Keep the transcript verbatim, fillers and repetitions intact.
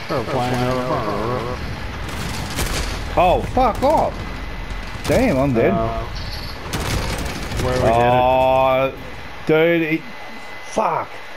Start flying out of the bar. Oh, fuck off. Damn, I'm dead. Uh, where are we Oh, dude, it, fuck.